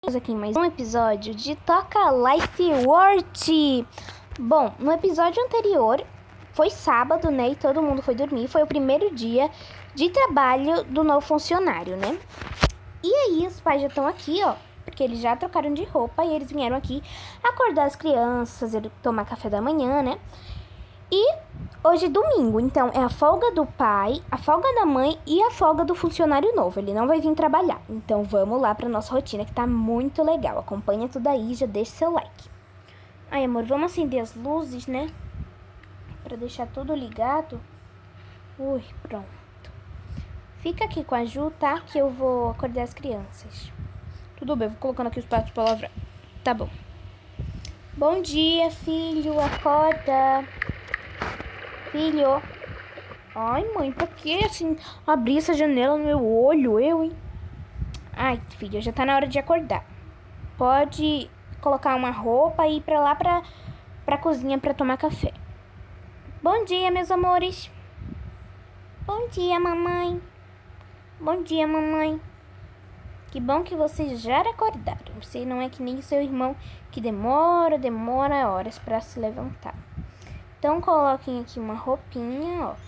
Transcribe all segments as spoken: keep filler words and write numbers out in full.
Estamos aqui em mais um episódio de Toca Life World. Bom, no episódio anterior foi sábado, né? E todo mundo foi dormir. Foi o primeiro dia de trabalho do novo funcionário, né? E aí os pais já estão aqui, ó, porque eles já trocaram de roupa e eles vieram aqui acordar as crianças, fazer, tomar café da manhã, né? E hoje é domingo, então é a folga do pai, a folga da mãe e a folga do funcionário novo. Ele não vai vir trabalhar. Então vamos lá para nossa rotina que tá muito legal. Acompanha tudo aí, já deixa seu like. Ai, amor, vamos acender as luzes, né? Para deixar tudo ligado. Ui, pronto. Fica aqui com a Ju, tá? Que eu vou acordar as crianças. Tudo bem, vou colocando aqui os pratos para lavrar. Tá bom. Bom dia, filho. Acorda. Filho. Ai, mãe, por que assim abrir essa janela no meu olho, eu, hein? Ai, filho, já tá na hora de acordar. Pode colocar uma roupa e ir pra lá pra, pra cozinha pra tomar café. Bom dia, meus amores. Bom dia, mamãe. Bom dia, mamãe. Que bom que vocês já acordaram. Você não é que nem seu irmão que demora, demora horas pra se levantar. Então, coloquem aqui uma roupinha, ó.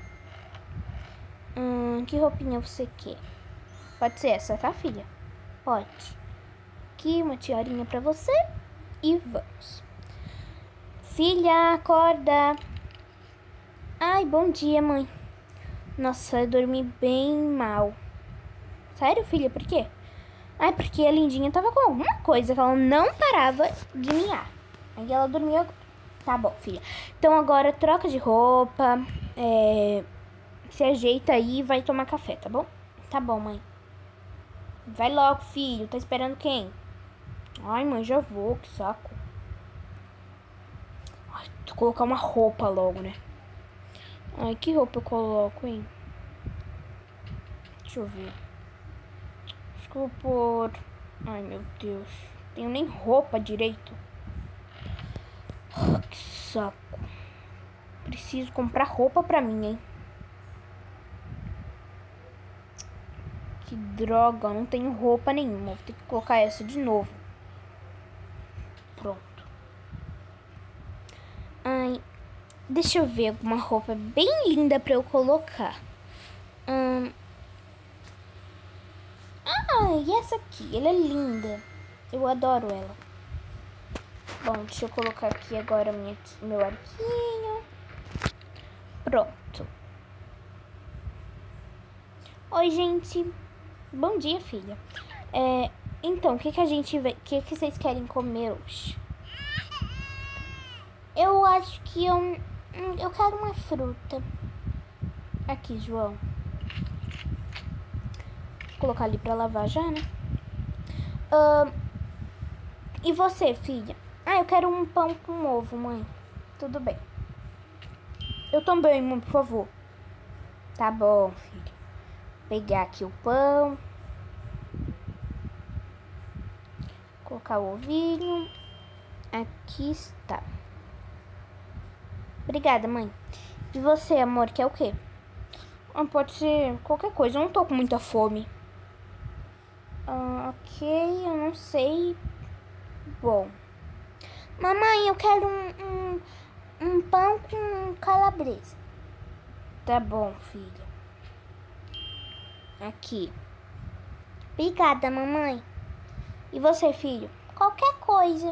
Hum, que roupinha você quer? Pode ser essa, tá, filha? Pode. Aqui, uma tiarinha pra você. E vamos. Filha, acorda. Ai, bom dia, mãe. Nossa, eu dormi bem mal. Sério, filha? Por quê? Ai, porque a Lindinha tava com alguma coisa que ela não parava de miar. Aí ela dormiu. Tá bom, filha. Então agora troca de roupa, é, se ajeita aí e vai tomar café, tá bom? Tá bom, mãe. Vai logo, filho. Tá esperando quem? Ai, mãe, já vou, que saco. Ai, vou colocar uma roupa logo, né? Ai, que roupa eu coloco, hein? Deixa eu ver. Acho que eu vou pôr... Ai, meu Deus. Não tenho nem roupa direito. Que saco. Preciso comprar roupa pra mim, hein? Que droga, não tenho roupa nenhuma. Vou ter que colocar essa de novo. Pronto. Ai, deixa eu ver alguma roupa bem linda pra eu colocar. Hum... Ah, e essa aqui? Ela é linda. Eu adoro ela. Bom, deixa eu colocar aqui agora minha, meu arquinho. Pronto. Oi, gente. Bom dia, filha. É, então, o que que a gente vai... O que que vocês querem comer hoje? Eu acho que eu... Eu quero uma fruta. Aqui, João. Vou colocar ali pra lavar já, né? Uh, e você, filha? Ah, eu quero um pão com ovo, mãe. Tudo bem. Eu também, mãe, por favor. Tá bom, filha. Pegar aqui o pão. Colocar o ovinho. Aqui está. Obrigada, mãe. E você, amor, quer o quê? Ah, pode ser qualquer coisa. Eu não tô com muita fome. Ah, ok, eu não sei. Bom. Mamãe, eu quero um, um, um pão com calabresa. Tá bom, filha. Aqui. Obrigada, mamãe. E você, filho? Qualquer coisa.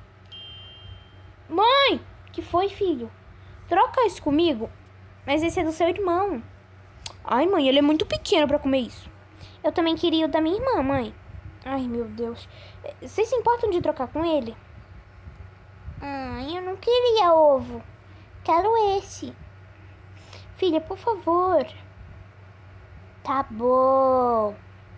Mãe! Que foi, filho? Troca isso comigo. Mas esse é do seu irmão. Ai, mãe, ele é muito pequeno pra comer isso. Eu também queria o da minha irmã, mãe. Ai, meu Deus. Vocês se importam de trocar com ele? Ai, eu não queria ovo. Quero esse. Filha, por favor. Tá bom.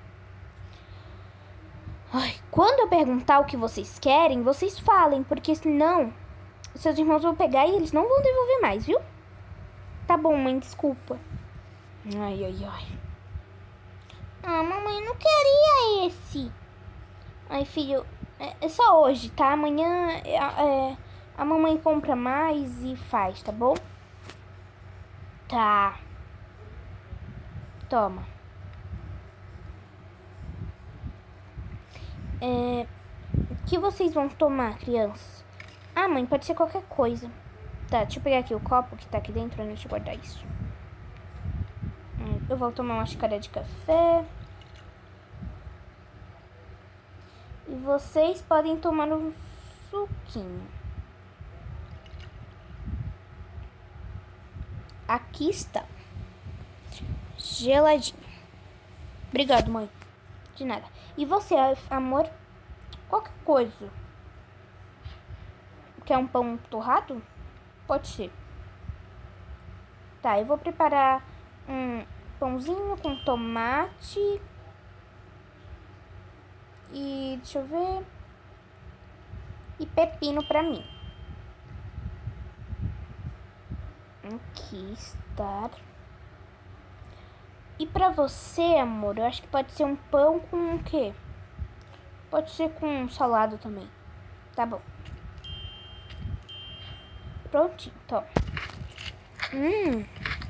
Ai, quando eu perguntar o que vocês querem, vocês falem, porque senão seus irmãos vão pegar e eles não vão devolver mais, viu? Tá bom, mãe, desculpa. Ai, ai, ai. Ah, mamãe, eu não queria esse. Ai, filho, é, é só hoje, tá? Amanhã é, é, a mamãe compra mais e faz, tá bom? Tá. Toma. É... O que vocês vão tomar, crianças? Ah, mãe, pode ser qualquer coisa. Tá, deixa eu pegar aqui o copo que tá aqui dentro, né? Deixa eu guardar isso. Eu vou tomar uma xícara de café. E vocês podem tomar um suquinho. Aqui está. Geladinho. Obrigado, mãe. De nada. E você, amor? Qualquer coisa. Quer um pão torrado? Pode ser. Tá, eu vou preparar um pãozinho com tomate. E deixa eu ver. E pepino pra mim. Aqui está. E pra você, amor, eu acho que pode ser um pão com o quê? Pode ser com salada também. Tá bom. Prontinho, então. Hum.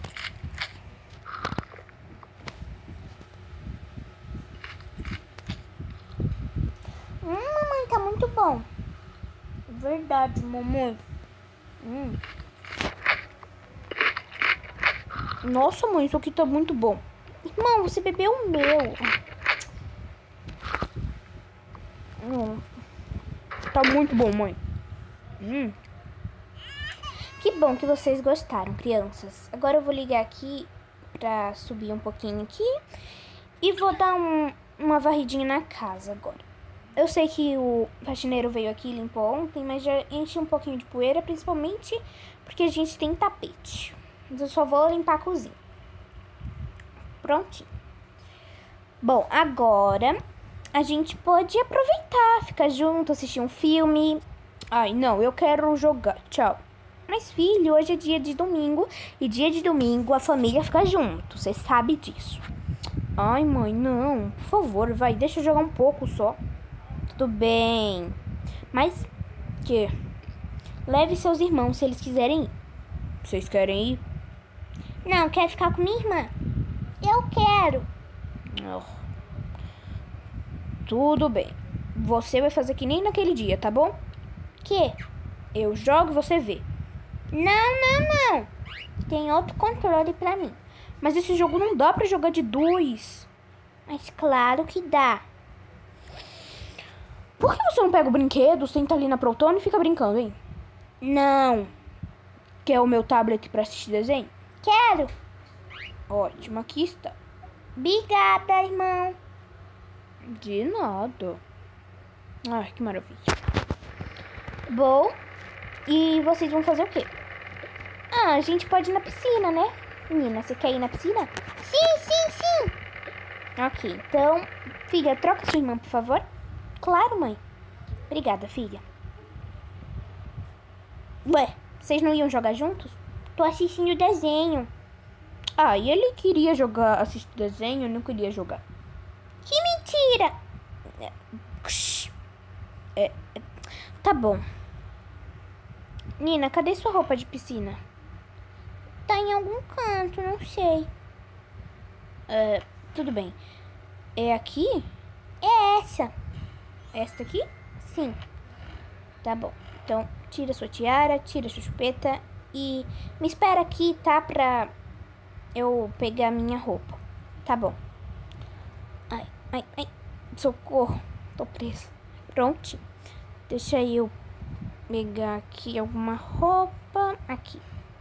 Hum, mamãe, tá muito bom. Verdade, mamãe. Hum. Nossa, mãe, isso aqui tá muito bom. Irmão, você bebeu o meu. Hum. Tá muito bom, mãe. Hum. Que bom que vocês gostaram, crianças. Agora eu vou ligar aqui pra subir um pouquinho aqui. E vou dar um, uma varridinha na casa agora. Eu sei que o faxineiro veio aqui e limpou ontem, mas já enchi um pouquinho de poeira, principalmente porque a gente tem tapete. Mas eu só vou limpar a cozinha. Prontinho. Bom, agora a gente pode aproveitar, ficar junto, assistir um filme. Ai, não, eu quero jogar. Tchau. Mas, filho, hoje é dia de domingo e dia de domingo a família fica junto. Você sabe disso. Ai, mãe, não. Por favor, vai, deixa eu jogar um pouco só. Tudo bem. Mas, que? Leve seus irmãos se eles quiserem ir. Vocês querem ir? Não, quer ficar com minha irmã? Eu quero. Oh. Tudo bem. Você vai fazer que nem naquele dia, tá bom? Que? Eu jogo e você vê. Não, não, não. Tem outro controle pra mim. Mas esse jogo não dá pra jogar de dois. Mas claro que dá. Por que você não pega o brinquedo, senta ali na poltrona e fica brincando, hein? Não. Quer o meu tablet pra assistir desenho? Quero. Ótimo, aqui está. Obrigada, irmão. De nada. Ai, que maravilha. Bom, e vocês vão fazer o quê? Ah, a gente pode ir na piscina, né? Menina, você quer ir na piscina? Sim, sim, sim. Ok, então, filha, troca sua irmã, por favor. Claro, mãe. Obrigada, filha. Ué, vocês não iam jogar juntos? Tô assistindo desenho. Ah, e ele queria jogar, assistir desenho, não queria jogar. Que mentira! É, é, tá bom. Nina, cadê sua roupa de piscina? Tá em algum canto, não sei. É, tudo bem. É aqui? É essa. Esta aqui? Sim. Tá bom. Então, tira sua tiara, tira sua chupeta e me espera aqui, tá? Pra eu pegar minha roupa. Tá bom. Ai, ai, ai. Socorro. Tô presa. Pronto. Deixa eu pegar aqui alguma roupa. Aqui.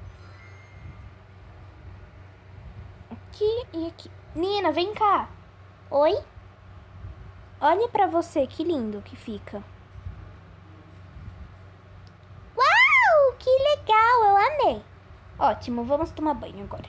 Aqui e aqui. Nina, vem cá. Oi? Olha pra você, que lindo que fica. Uau, que legal, eu amei. Ótimo, vamos tomar banho agora.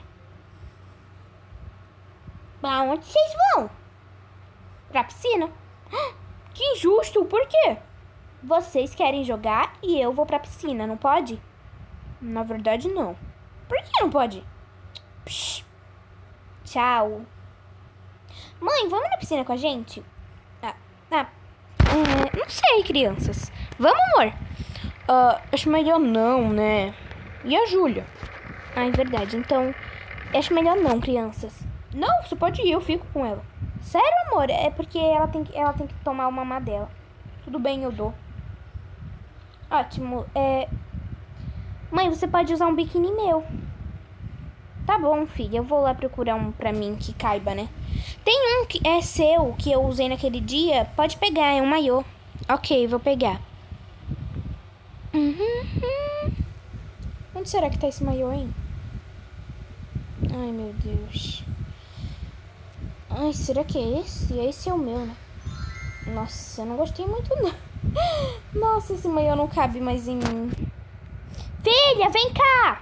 Pra onde vocês vão? Pra piscina? Que injusto, por quê? Vocês querem jogar e eu vou pra piscina, não pode? Na verdade, não. Por que não pode? Psh. Tchau. Mãe, vamos na piscina com a gente? Ah, ah é, não sei, crianças. Vamos, amor? Uh, acho melhor não, né? E a Júlia? Ah, é verdade. Então, acho melhor não, crianças. Não, você pode ir, eu fico com ela. Sério, amor? É porque ela tem que, ela tem que tomar uma mamá dela. Tudo bem, eu dou. Ótimo. É... Mãe, você pode usar um biquíni meu. Tá bom, filha. Eu vou lá procurar um pra mim que caiba, né? Tem um que é seu, que eu usei naquele dia. Pode pegar, é um maiô. Ok, vou pegar. Uhum. Onde será que tá esse maiô, hein? Ai, meu Deus. Ai, será que é esse? Esse é o meu, né? Nossa, eu não gostei muito, não. Nossa, esse maiô não cabe mais em mim. Filha, vem cá!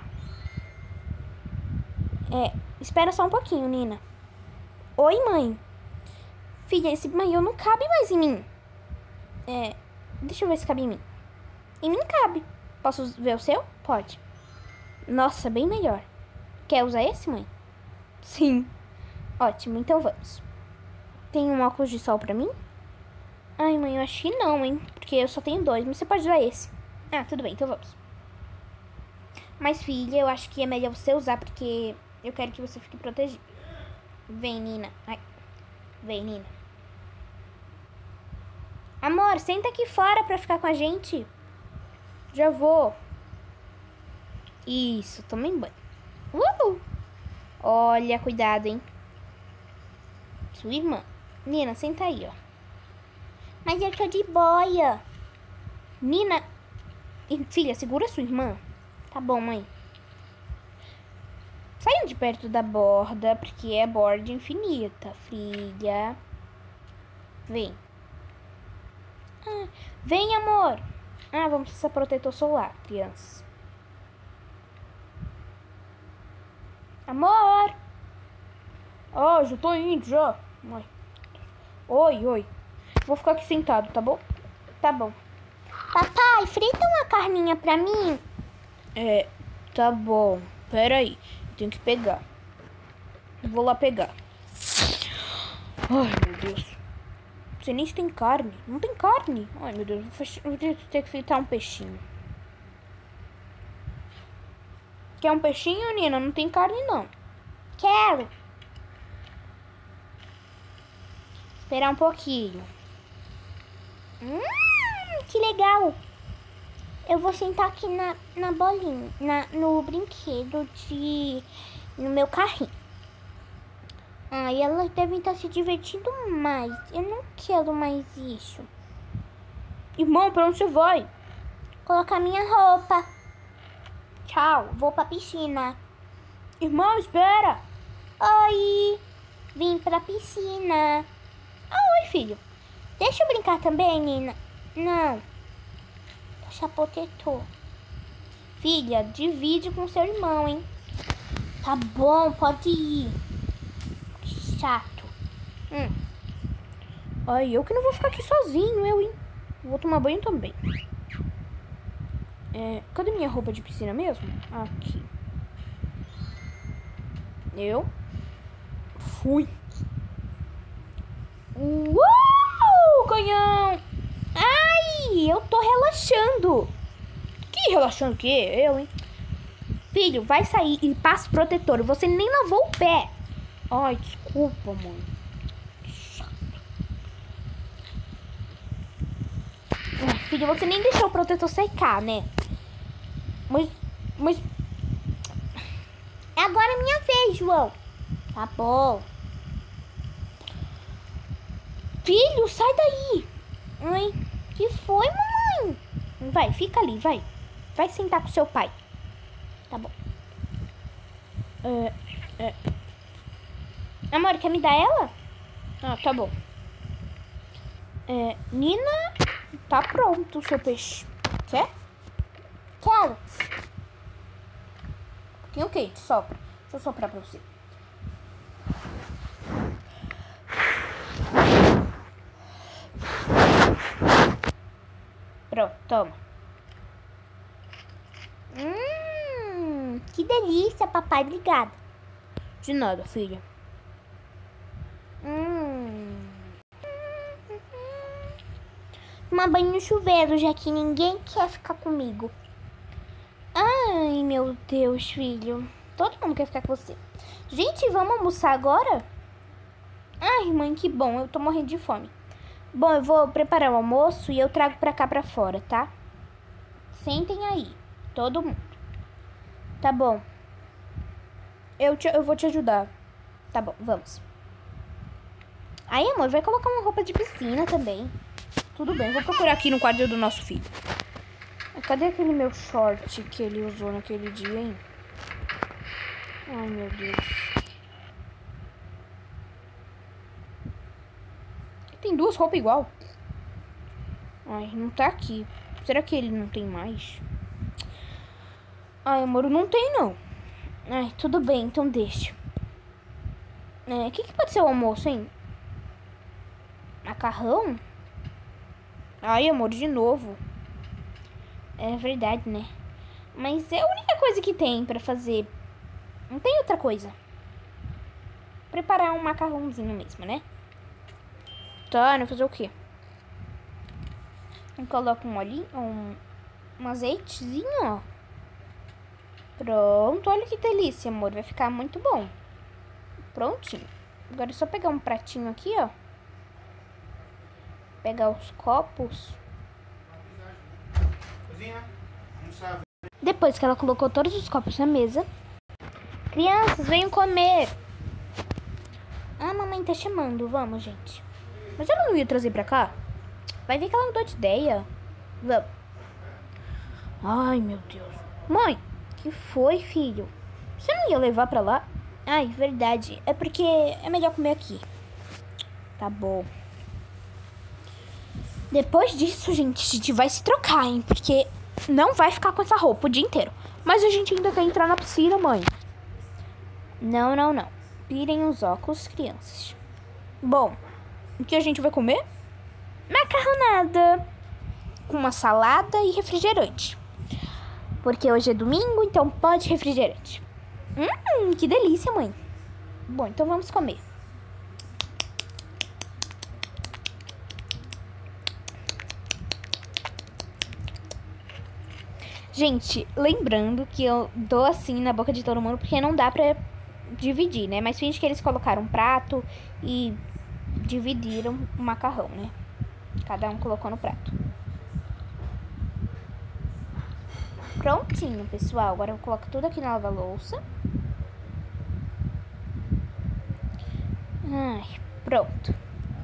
É, espera só um pouquinho, Nina. Oi, mãe. Filha, esse maiô não cabe mais em mim. É, deixa eu ver se cabe em mim. Em mim cabe. Posso ver o seu? Pode. Nossa, bem melhor. Quer usar esse, mãe? Sim. Ótimo, então vamos. Tem um óculos de sol pra mim? Ai, mãe, eu acho que não, hein? Porque eu só tenho dois, mas você pode usar esse. Ah, tudo bem, então vamos. Mas, filha, eu acho que é melhor você usar, porque eu quero que você fique protegida. Vem, Nina. Ai. Vem, Nina. Amor, senta aqui fora pra ficar com a gente. Já vou. Isso, tomem banho. Uhul. Olha, cuidado, hein? Sua irmã. Nina, senta aí, ó. Mas eu tô de boia. Nina. Filha, segura sua irmã. Tá bom, mãe. Saiam de perto da borda, porque é borda infinita, filha. Vem. Ah, vem, amor. Ah, vamos precisar protetor solar, criança. Amor. Ah, já tô indo, já. Oi, oi. oi. Vou ficar aqui sentado, tá bom? Tá bom. Papai, frita uma carninha pra mim. É, tá bom. Pera aí. Tenho que pegar. Vou lá pegar. Ai, meu Deus. Não sei nem se tem carne. Não tem carne. Ai, meu Deus. Vou ter que fritar um peixinho. Quer um peixinho, Nina? Não tem carne, não. Quero. Esperar um pouquinho. Hum, que legal. Eu vou sentar aqui na, na bolinha, na, no brinquedo de... no meu carrinho. Ai, elas devem estar se divertindo mais. Eu não quero mais isso. Irmão, pra onde você vai? Colocar minha roupa. Tchau, vou pra piscina. Irmão, espera. Oi, vim pra piscina. Ah, oi, filho. Deixa eu brincar também, Nina. Não. Deixa protetor. Filha, divide com seu irmão, hein? Tá bom, pode ir. Que chato. Hum. Ai, eu que não vou ficar aqui sozinho, eu, hein? Vou tomar banho também. É, cadê minha roupa de piscina mesmo? Aqui. Eu fui. Uau, canhão! Ai, eu tô relaxando. Que relaxando o quê? Eu, hein? Filho, vai sair e passa o protetor. Você nem lavou o pé. Ai, desculpa, mãe. Chato. Ah, filho, você nem deixou o protetor secar, né? Mas, mas... Agora é minha vez, João. Tá bom. Filho, sai daí. Ai, que foi, mamãe? Vai, fica ali, vai. Vai sentar com seu pai. Tá bom. É, é. Amor, quer me dar ela? Ah, tá bom. É, Nina, tá pronto o seu peixe. Quer? Quero. Um pouquinho quente, sopra. Deixa eu soprar pra você. Pronto, toma. Hum, que delícia, papai. Obrigada. De nada, filha. Hum. Tomar banho no chuveiro, já que ninguém quer ficar comigo. Ai, meu Deus, filho. Todo mundo quer ficar com você. Gente, vamos almoçar agora? Ai, mãe, que bom. Eu tô morrendo de fome. Bom, eu vou preparar o almoço e eu trago pra cá pra fora, tá? Sentem aí, todo mundo. Tá bom. Eu, te, eu vou te ajudar. Tá bom, vamos. Aí, amor, vai colocar uma roupa de piscina também. Tudo bem, vou procurar aqui no quarto do nosso filho. Cadê aquele meu short que ele usou naquele dia, hein? Ai, meu Deus. Tem duas roupas igual. Ai, não tá aqui. Será que ele não tem mais? Ai, amor, não tem, não. Ai, tudo bem, então deixa. É, o que que pode ser o almoço, hein? Macarrão? Ai, amor, de novo. É verdade, né? Mas é a única coisa que tem pra fazer. Não tem outra coisa. Preparar um macarrãozinho mesmo, né? Tá, não fazer o quê? Eu coloco um olhinho, um, um azeitezinho, ó. Pronto, olha que delícia, amor. Vai ficar muito bom. Prontinho. Agora é só pegar um pratinho aqui, ó. Pegar os copos. Depois que ela colocou todos os copos na mesa. Crianças, venham comer. Ah, mamãe tá chamando. Vamos, gente. Mas ela não ia trazer pra cá? Vai ver que ela não deu de ideia. Vamos. Ai, meu Deus. Mãe, que foi, filho? Você não ia levar pra lá? Ai, verdade. É porque é melhor comer aqui. Tá bom. Depois disso, gente, a gente vai se trocar, hein? Porque não vai ficar com essa roupa o dia inteiro. Mas a gente ainda quer entrar na piscina, mãe. Não, não, não. Tirem os óculos, crianças. Bom, o que a gente vai comer? Macarronada. Com uma salada e refrigerante. Porque hoje é domingo, então pode refrigerante. Hum, que delícia, mãe. Bom, então vamos comer. Gente, lembrando que eu dou assim na boca de todo mundo porque não dá pra dividir, né? Mas finge que eles colocaram um prato e dividiram o macarrão, né? Cada um colocou no prato. Prontinho, pessoal. Agora eu coloco tudo aqui na lava-louça. Ai, pronto.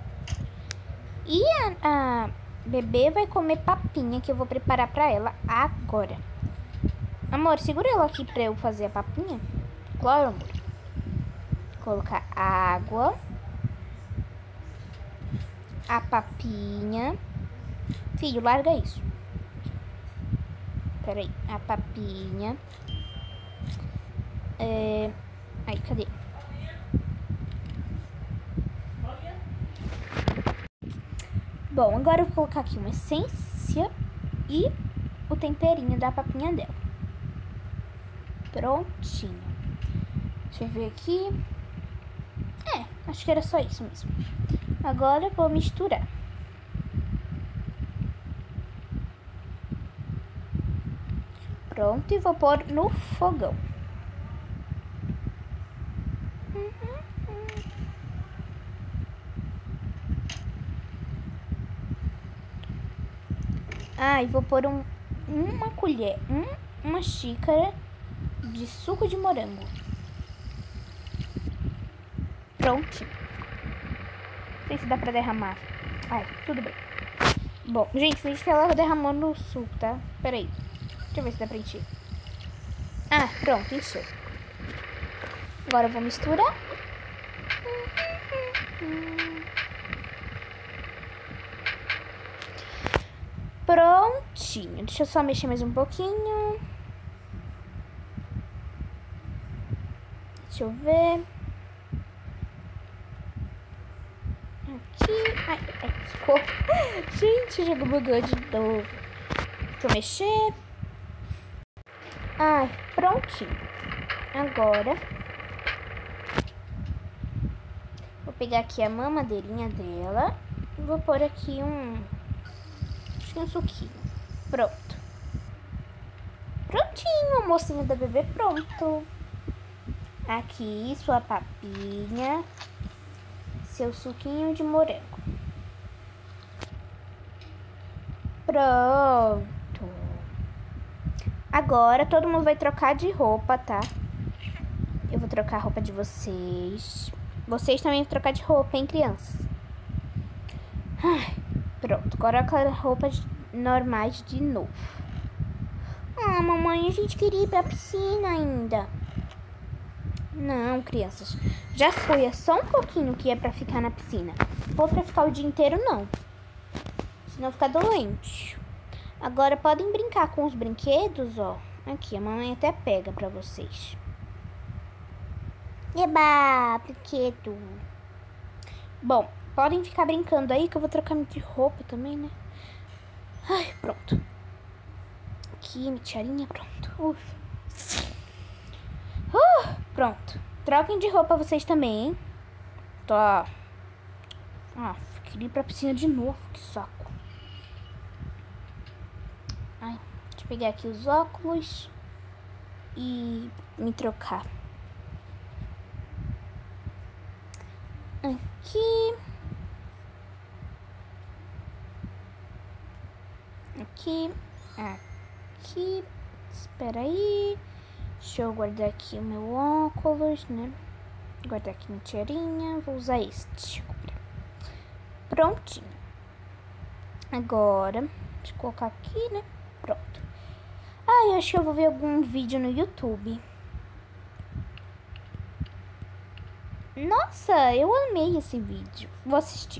E a, a bebê vai comer papinha que eu vou preparar pra ela agora. Amor, segura ela aqui pra eu fazer a papinha. Claro, amor. Colocar água. A papinha. Filho, larga isso. Peraí. A papinha. É... Aí, cadê? Bom, agora eu vou colocar aqui uma essência e o temperinho da papinha dela. Prontinho. Deixa eu ver aqui. É, acho que era só isso mesmo. Agora eu vou misturar. Pronto, e vou pôr no fogão. Ah, e vou pôr um, uma colher, um, uma xícara de suco de morango. Prontinho. Não sei se dá pra derramar. Ai, tudo bem. Bom, gente, finge que ela derramou no suco, tá? Peraí. Deixa eu ver se dá pra encher. Ah, pronto, encheu. Agora eu vou misturar. Prontinho. Deixa eu só mexer mais um pouquinho. Deixa eu ver. Aqui. Ai, ai, ficou. Gente, já bugou de novo. Deixa eu mexer. Ai, prontinho. Agora vou pegar aqui a mamadeirinha dela e vou pôr aqui um, acho que um suquinho. Pronto. Prontinho, o mocinho da bebê pronto. Aqui, sua papinha, seu suquinho de morango. Pronto. Agora todo mundo vai trocar de roupa, tá? Eu vou trocar a roupa de vocês. Vocês também vão trocar de roupa, hein, crianças? Ai, pronto, coloca roupas normais de novo. Ah, mamãe, a gente queria ir pra piscina ainda. Não, crianças. Já foi, é só um pouquinho que é pra ficar na piscina. Vou pra ficar o dia inteiro, não. Senão fica doente. Agora podem brincar com os brinquedos, ó. Aqui, a mamãe até pega pra vocês. Eba, brinquedo. Bom, podem ficar brincando aí que eu vou trocar de roupa também, né? Ai, pronto. Aqui, minha tiarinha, pronto. Ufa. Uh, pronto. Troquem de roupa vocês também, hein? Tá. Ah, queria ir pra piscina de novo, que saco. Ai, deixa eu pegar aqui os óculos e me trocar. Aqui. Aqui. Aqui. Espera aí. Deixa eu guardar aqui o meu óculos, né? Guardar aqui minha tiarinha. Vou usar este. Prontinho. Agora, deixa eu colocar aqui, né? Pronto. Ah, eu acho que eu vou ver algum vídeo no YouTube. Nossa, eu amei esse vídeo. Vou assistir.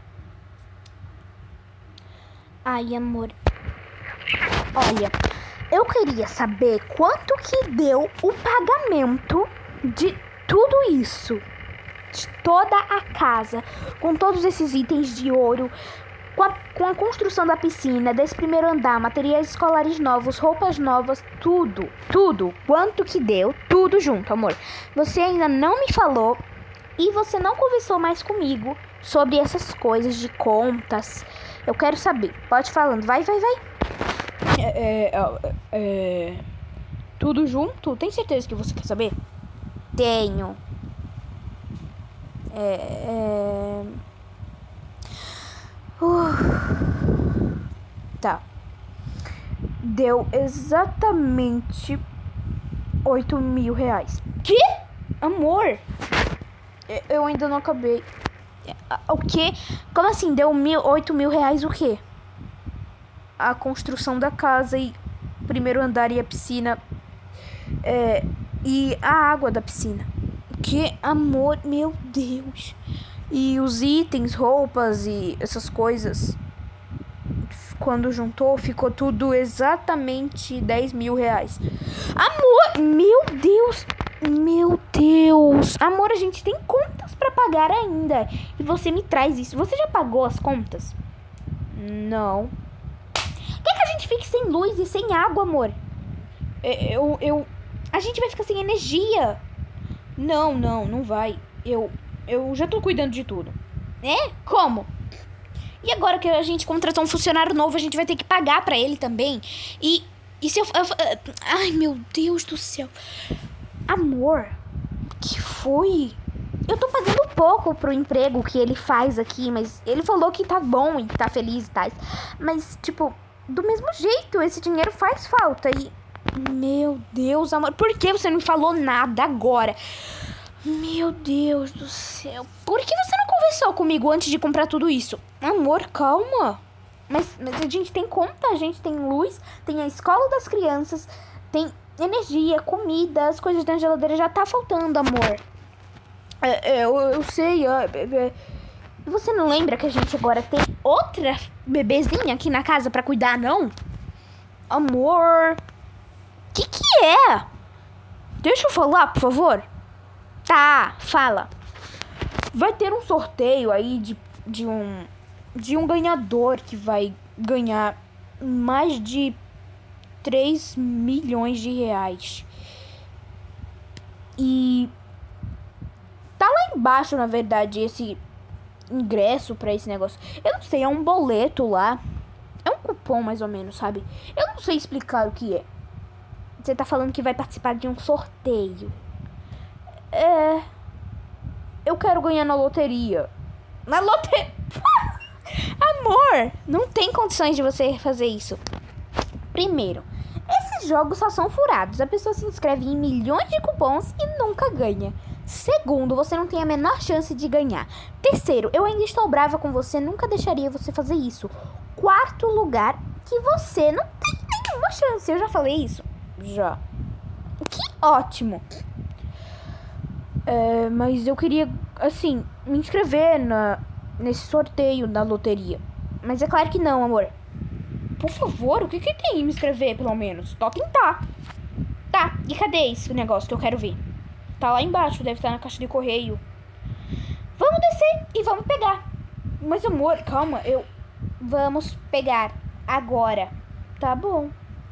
Ai, amor. Olha, eu queria saber quanto que deu o pagamento de tudo isso. De toda a casa. Com todos esses itens de ouro. Com a, com a construção da piscina, desse primeiro andar, materiais escolares novos, roupas novas, tudo. Tudo. Quanto que deu, tudo junto, amor. Você ainda não me falou. E você não conversou mais comigo sobre essas coisas de contas. Eu quero saber. Pode ir falando. Vai, vai, vai. É, é, é, tudo junto? Tem certeza que você quer saber? Tenho. É... é... Uh. Tá. Deu exatamente oito mil reais. Que? Amor? Eu ainda não acabei. O quê? Como assim? Deu mil, oito mil reais o quê? A construção da casa e o primeiro andar e a piscina. É, e a água da piscina. Que amor, meu Deus. E os itens, roupas e essas coisas. Quando juntou, ficou tudo exatamente dez mil reais. Amor, meu Deus. Meu Deus. Amor, a gente tem contas pra pagar ainda. E você me traz isso. Você já pagou as contas? Não. Quer que a gente fique sem luz e sem água, amor? Eu, eu... A gente vai ficar sem energia. Não, não, não vai. Eu, eu já tô cuidando de tudo. É? Como? E agora que a gente contratou um funcionário novo, a gente vai ter que pagar pra ele também. E, e se eu... eu ai, meu Deus do céu. Amor, que foi? Eu tô pagando pouco pro emprego que ele faz aqui, mas ele falou que tá bom e tá feliz e tal. Mas, tipo, do mesmo jeito, esse dinheiro faz falta e... Meu Deus, amor, por que você não me falou nada agora? Meu Deus do céu, por que você não conversou comigo antes de comprar tudo isso? Amor, calma. Mas, mas a gente tem conta, a gente tem luz, tem a escola das crianças, tem... energia, comida, as coisas da geladeira já tá faltando, amor. É, é eu, eu sei. É, é. Você não lembra que a gente agora tem outra bebezinha aqui na casa pra cuidar, não? Amor. Que que é? Deixa eu falar, por favor. Tá, fala. Vai ter um sorteio aí de, de um de um ganhador que vai ganhar mais de três milhões de reais. E tá lá embaixo, na verdade, esse ingresso pra esse negócio. Eu não sei, é um boleto lá. É um cupom, mais ou menos, sabe? Eu não sei explicar o que é. Você tá falando que vai participar de um sorteio. É... Eu quero ganhar na loteria. Na loteria? Amor, Amor, não tem condições de você fazer isso. Primeiro, esses jogos só são furados. A pessoa se inscreve em milhões de cupons e nunca ganha. Segundo, você não tem a menor chance de ganhar. Terceiro, eu ainda estou brava com você, nunca deixaria você fazer isso. Quarto lugar, que você não tem nenhuma chance. Eu já falei isso? Já. Que ótimo. É, mas eu queria, assim, me inscrever na, nesse sorteio da loteria. Mas é claro que não, amor. Por favor, o que que tem em me inscrever, pelo menos? Só tentar. Tá, e cadê esse negócio que eu quero ver? Tá lá embaixo, deve estar na caixa de correio. Vamos descer e vamos pegar. Mas, amor, calma, eu... Vamos pegar agora. Tá bom.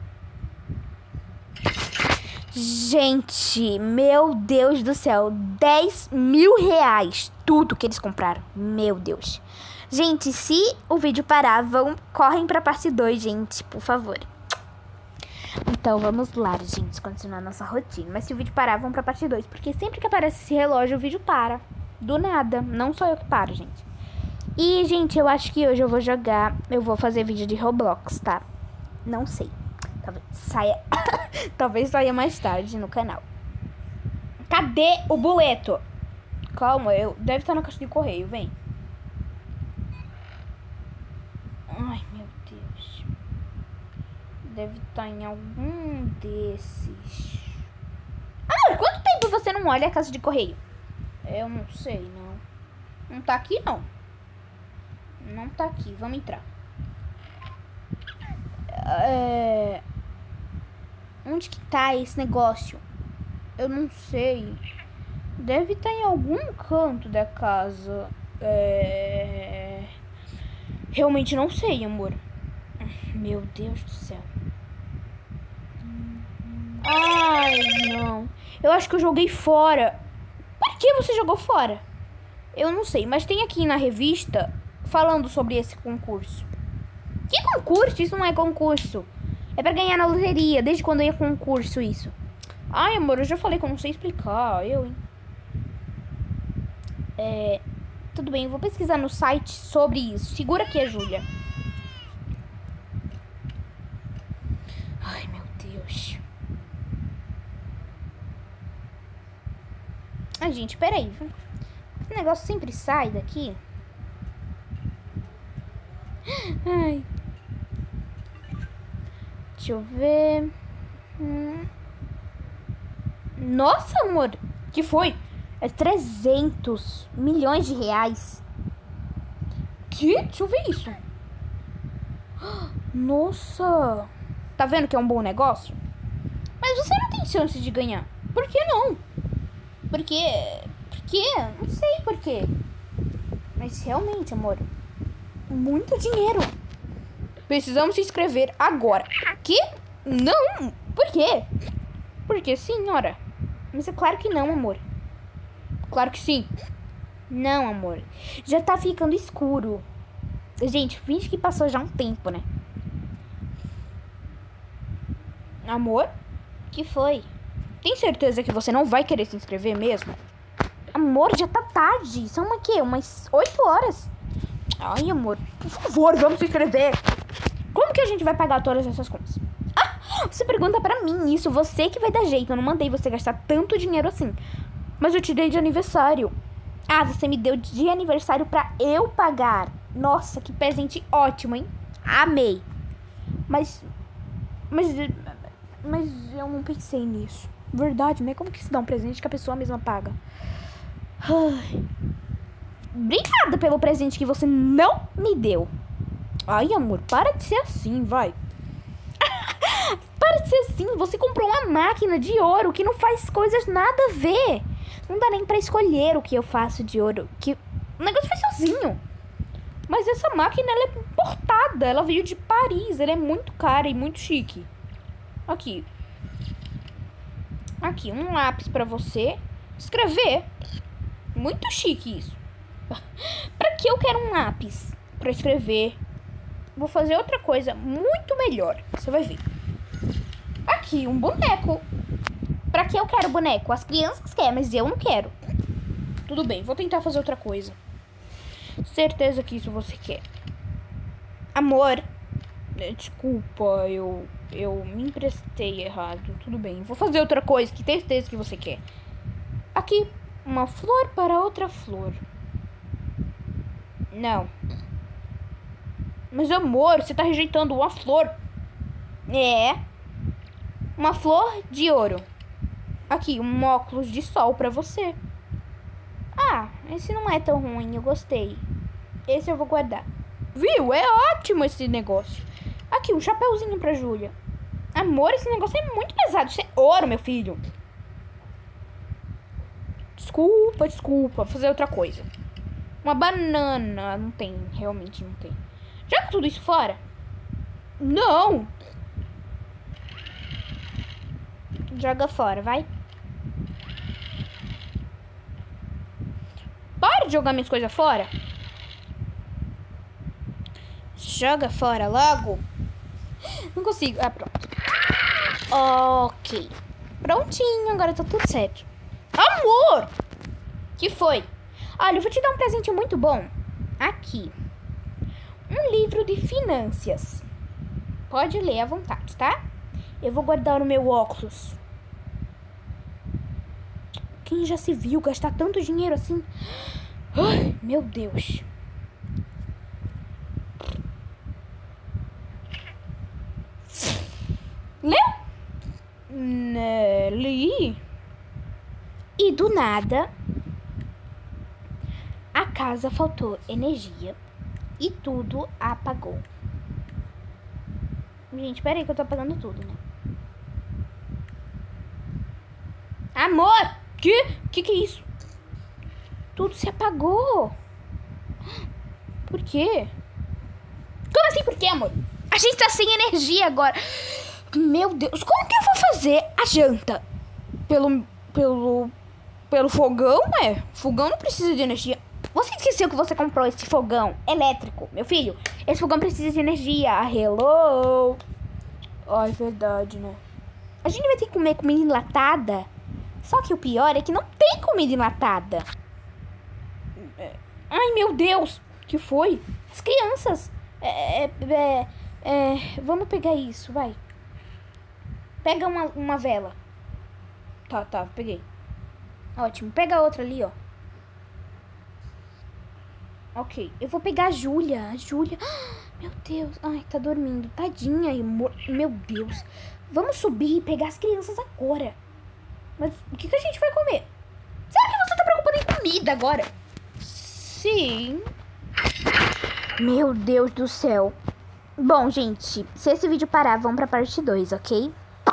Gente, meu Deus do céu, dez mil reais, tudo que eles compraram, meu Deus. Gente, se o vídeo parar, vão, correm pra parte dois, gente, por favor. Então, vamos lá, gente, continuar nossa rotina. Mas se o vídeo parar, vão pra parte dois, porque sempre que aparece esse relógio, o vídeo para. Do nada, não sou eu que paro, gente. E, gente, eu acho que hoje eu vou jogar, eu vou fazer vídeo de Roblox, tá? Não sei. Talvez saia, talvez saia mais tarde no canal. Cadê o boleto? Calma, eu deve estar na caixa de correio, vem. Ai, meu Deus. Deve estar em algum desses. Amor, quanto tempo você não olha a caixa de correio? Eu não sei, não. Não tá aqui, não. Não tá aqui, vamos entrar. É... Onde que tá esse negócio? Eu não sei. Deve estar em algum canto da casa. É... Realmente não sei, amor. Meu Deus do céu. Ai, não. Eu acho que eu joguei fora. Por que você jogou fora? Eu não sei, mas tem aqui na revista falando sobre esse concurso. Que concurso? Isso não é concurso. É pra ganhar na loteria. Desde quando é concurso isso? Ai, amor, eu já falei que eu não sei explicar. Eu, hein? É... Tudo bem, eu vou pesquisar no site sobre isso. Segura aqui, a Júlia. Ai, meu Deus. Ai, gente, peraí. Esse negócio sempre sai daqui. Ai. Deixa eu ver. Hum. Nossa, amor. Que foi? É trezentos milhões de reais. Que? Deixa eu ver isso. Nossa. Tá vendo que é um bom negócio? Mas você não tem chance de ganhar. Por que não? Porque... Por quê? Não sei por quê. Mas realmente, amor, muito dinheiro. Precisamos se inscrever agora. Que? Não. Por quê? Porque sim, ora. Mas é claro que não, amor. Claro que sim. Não, amor. Já tá ficando escuro. Gente, finge que passou já um tempo, né? Amor? Que foi? Tem certeza que você não vai querer se inscrever mesmo? Amor, já tá tarde. São uma quê? Umas oito horas. Ai, amor, por favor, vamos se inscrever. Como que a gente vai pagar todas essas contas? Ah, você pergunta pra mim isso. Você que vai dar jeito. Eu não mandei você gastar tanto dinheiro assim. Mas eu te dei de aniversário. Ah, você me deu de aniversário pra eu pagar. Nossa, que presente ótimo, hein? Amei. Mas... Mas... Mas eu não pensei nisso. Verdade, né? Como que se dá um presente que a pessoa mesma paga? Ai. Obrigada pelo presente que você não me deu. Ai, amor, para de ser assim, vai. Para de ser assim. Você comprou uma máquina de ouro que não faz coisas nada a ver. Não dá nem pra escolher o que eu faço de ouro. Que o negócio faz sozinho. Mas essa máquina, ela é importada. Ela veio de Paris. Ela é muito cara e muito chique. Aqui. Aqui, um lápis pra você escrever. Muito chique isso. Pra que eu quero um lápis? Pra escrever. Vou fazer outra coisa muito melhor. Você vai ver. Aqui, um boneco. Pra que eu quero boneco? As crianças querem, mas eu não quero. Tudo bem, vou tentar fazer outra coisa. Certeza que isso você quer. Amor. Desculpa, eu, eu me emprestei errado. Tudo bem, vou fazer outra coisa que tem certeza que você quer. Aqui, uma flor para outra flor. Não. Mas amor, você tá rejeitando uma flor. É. Uma flor de ouro. Aqui, um óculos de sol pra você. Ah, esse não é tão ruim, eu gostei. Esse eu vou guardar. Viu? É ótimo esse negócio. Aqui, um chapeuzinho pra Júlia. Amor, esse negócio é muito pesado. Isso é ouro, meu filho. Desculpa, desculpa. Vou fazer outra coisa. Uma banana. Não tem, realmente não tem. Joga tudo isso fora? Não. Joga fora, vai. Para de jogar minhas coisas fora. Joga fora logo. Não consigo. Ah, pronto. Ok. Prontinho, agora tá tudo certo. Amor! Que foi? Olha, eu vou te dar um presente muito bom. Aqui. Um livro de finanças. Pode ler à vontade, tá? Eu vou guardar no meu óculos. Quem já se viu gastar tanto dinheiro assim? Ai, meu Deus. Leu? Né, li. E do nada, a casa faltou energia e tudo apagou. Gente, peraí que eu tô apagando tudo, né? Amor! Que? Que que é isso? Tudo se apagou. Por quê? Como assim por quê, amor? A gente tá sem energia agora. Meu Deus, como que eu vou fazer a janta? Pelo... Pelo... Pelo fogão, é? Fogão não precisa de energia. Você esqueceu que você comprou esse fogão elétrico, meu filho? Esse fogão precisa de energia. Hello? Ai, verdade, né? A gente vai ter que comer comida enlatada. Só que o pior é que não tem comida enlatada. Ai, meu Deus. Que foi? As crianças. É, é, é, é, vamos pegar isso, vai. Pega uma, uma vela. Tá, tá, peguei. Ótimo, pega outra ali, ó. Ok, eu vou pegar a Júlia. A Júlia. Meu Deus. Ai, tá dormindo. Tadinha. Meu Deus. Vamos subir e pegar as crianças agora. Mas o que, que a gente vai comer? Será que você tá preocupado em comida agora? Sim. Meu Deus do céu. Bom, gente, se esse vídeo parar, vamos pra parte dois, ok?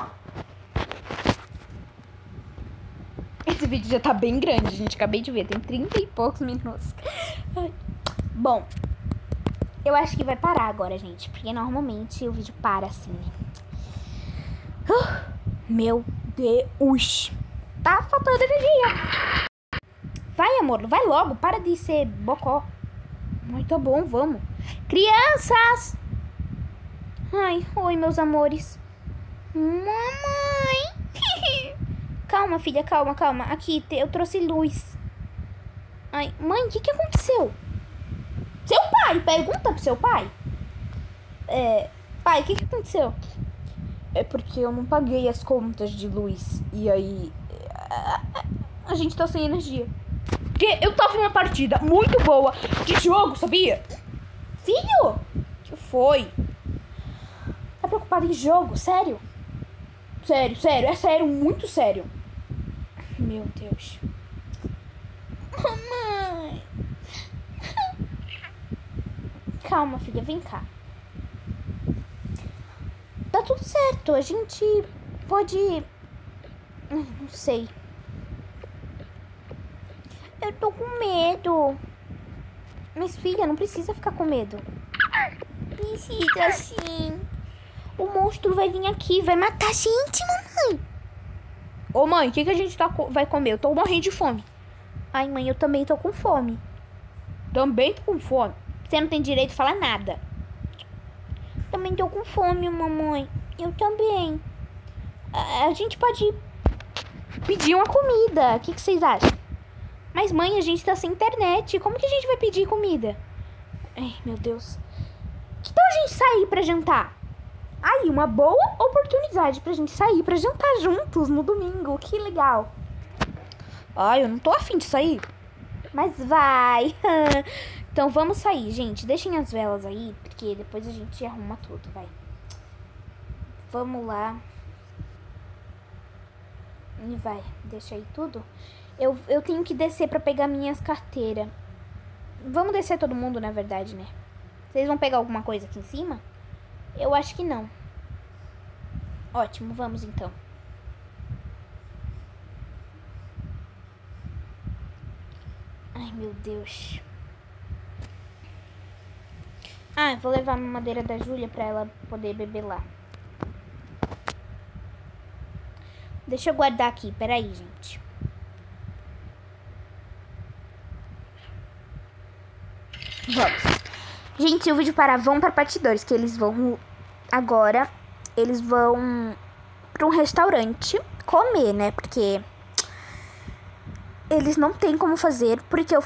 Esse vídeo já tá bem grande, gente. Acabei de ver, tem trinta e poucos minutos. Bom, eu acho que vai parar agora, gente. Porque normalmente o vídeo para assim, né? Uh, meu Deus. Tá faltando energia. Vai, amor, vai logo. Para de ser bocó. Ai, tá bom, vamos. Crianças! Ai, oi, meus amores. Mamãe. Calma, filha, calma, calma. Aqui, eu trouxe luz. Ai, mãe, o que que aconteceu? Seu pai, pergunta pro seu pai. É, pai, o que que aconteceu? É porque eu não paguei as contas de luz. E aí, a gente tá sem energia. Porque eu tava numa partida muito boa de jogo, sabia? Filho, que foi? Tá preocupado em jogo? Sério? Sério, sério, é sério, muito sério. Meu Deus. Mamãe. Calma, filha, vem cá. Tá tudo certo, a gente pode... Não sei. Eu tô com medo. Mas, filha, não precisa ficar com medo. Precisa sim. O monstro vai vir aqui, vai matar a gente, mamãe. Ô, mãe, o que, que a gente tá, vai comer? Eu tô morrendo de fome. Ai, mãe, eu também tô com fome. Também tô com fome. Você não tem direito de falar nada. Também tô com fome, mamãe. Eu também. A, a gente pode pedir uma comida. O que, que vocês acham? Mas, mãe, a gente tá sem internet. Como que a gente vai pedir comida? Ai, meu Deus. Que tal a gente sair pra jantar? Aí, uma boa oportunidade pra gente sair pra jantar juntos no domingo. Que legal. Ai, eu não tô afim de sair. Mas vai. Então vamos sair, gente. Deixem as velas aí, porque depois a gente arruma tudo, vai. Vamos lá. E vai, deixa aí tudo. Eu, eu tenho que descer pra pegar minhas carteiras. Vamos descer todo mundo, na verdade, né? Vocês vão pegar alguma coisa aqui em cima? Eu acho que não. Ótimo, vamos então. Ai, meu Deus. Ah, eu vou levar a madeira da Júlia pra ela poder beber lá. Deixa eu guardar aqui, peraí, gente. Vamos. Gente, o vídeo para vão para parte dois, que eles vão agora, eles vão para um restaurante comer, né? Porque eles não têm como fazer, porque eu